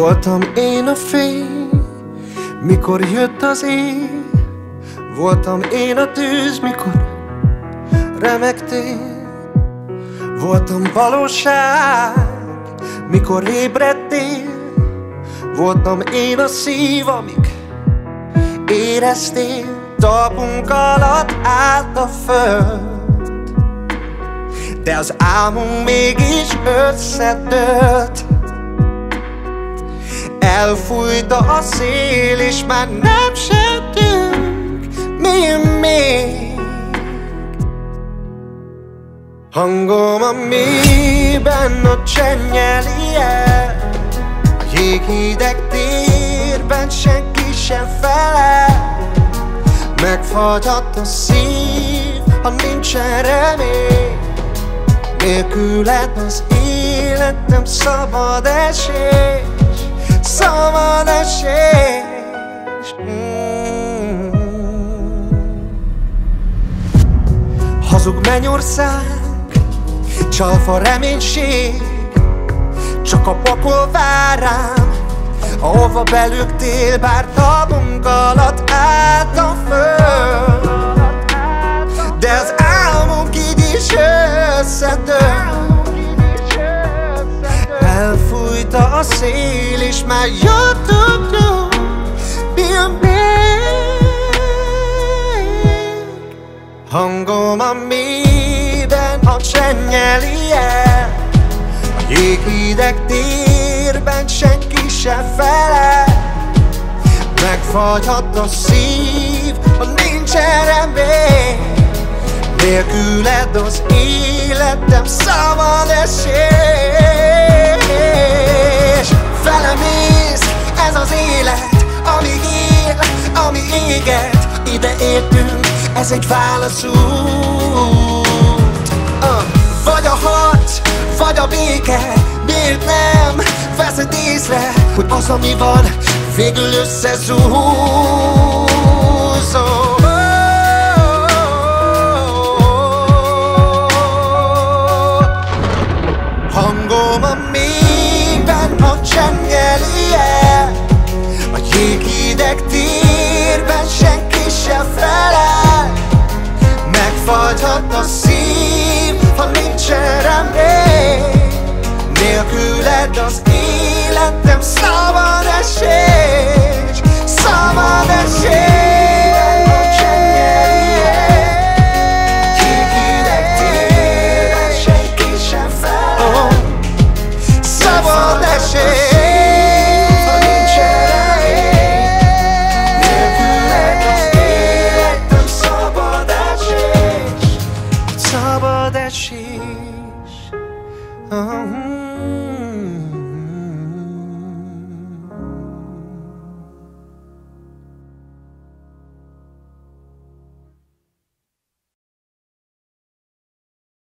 Voltam én a fény, mikor jött az éj. Voltam én a tűz, mikor remegtél. Voltam valóság, mikor ébredtél. Voltam én a szív, amíg éreztél. Talpunk alatt állt a föld, de az álmunk mégis összedőlt. Elfújta a szél, és már nem sejtünk, mi még. Hangom a mélyben, a csennyeli el. A jéghideg térben senki sem felel. Megfagyhat a szív, ha nincsen remény. Nélküled az életem szabad esés. Szabad esés. Hazug mennyország, csalfa reménység. Csak a pokol vár rám, ahova belőgtél. Bár talpunk alatt állt a föld, de az álmunk így is összedőlt. Elfújta a szél, és már jöttünk, mi még. Hangom a mélyben, a csennyeli el. A jéghideg térben senki sem felel. Megfagyhat a szív, ha nincsen remény. Nélküled az életem szabad esés. Felemész, ez az élet, amíg él, ami éget. Ide értünk, ez egy válaszút. Vagy a harc, vagy a béke. Miért nem veszed észre, hogy az, ami van, végül összezúzol. Hangom a mélyben, a csennyeli el. A jéghideg térben senki sem felel. Megfagyhat a szív, ha nincsen remény. Nélküled az életem szabad esés. Szabad esés. Szabad esés.